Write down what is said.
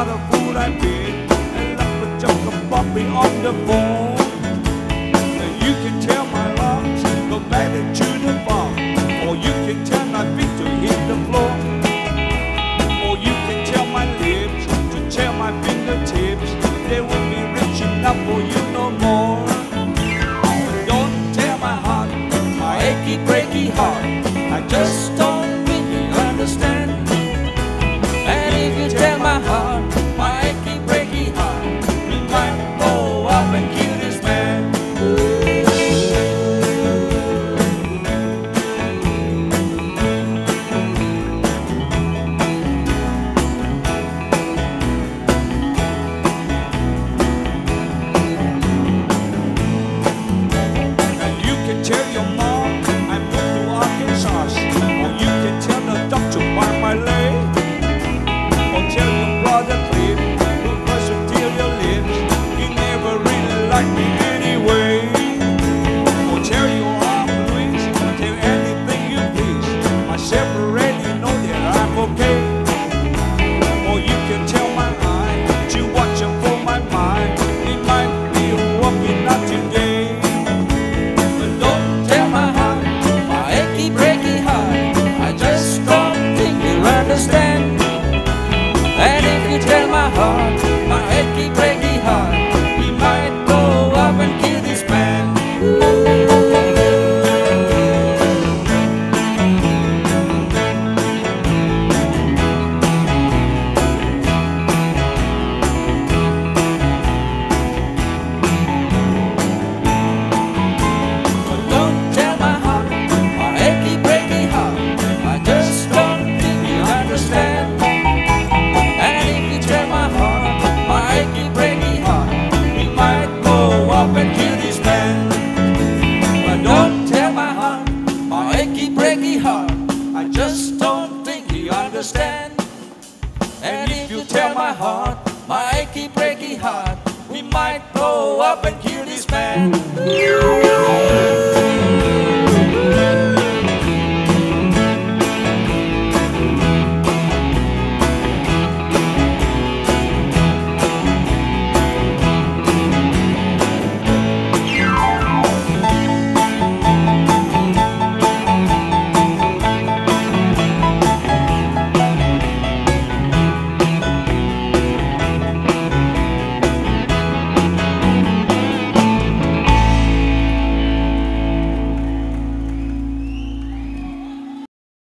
lot of food I've been, and love a joke of Bobby on the phone. You can tell my lungs go back to the bar, or you can tell my feet to hit the floor, or you can tell my lips to tell my fingertips they won't be reaching up for you no more. But don't tell my heart, my achy breaky heart.